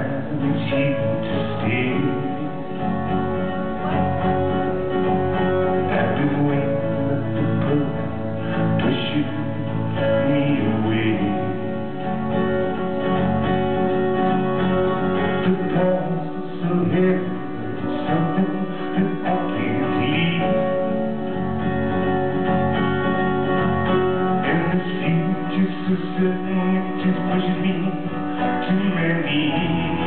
time it's here to stay. I've been waiting for the bird to shoot me away. The past is so heavy, it's something that I can't leave. And the future's so certain, it just pushes me to my knees.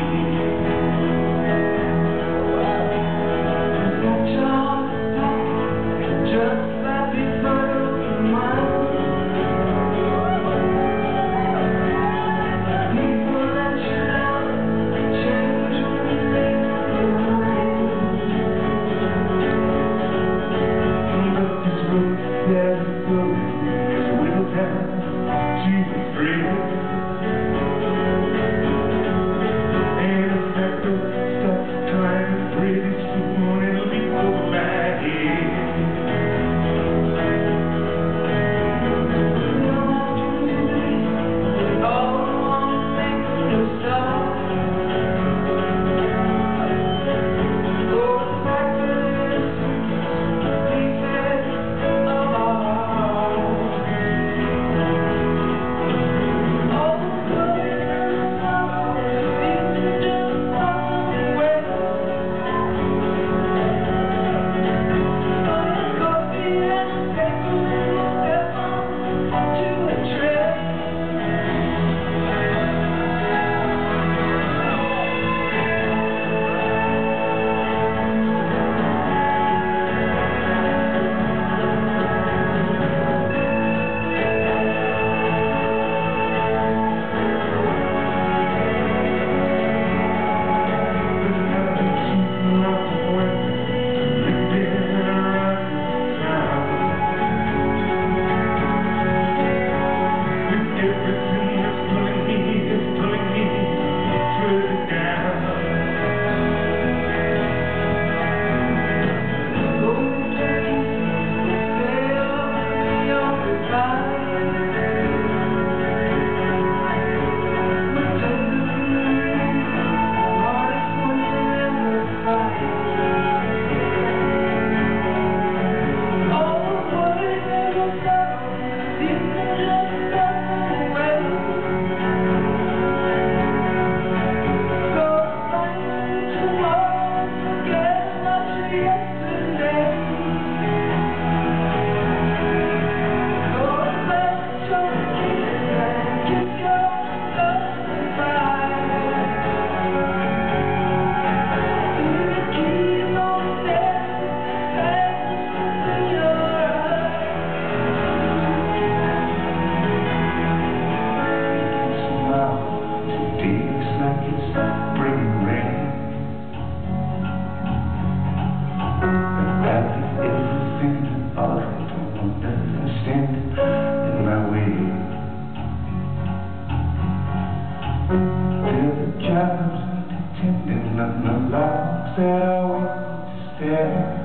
Jobs attending on the logs that I went to stare.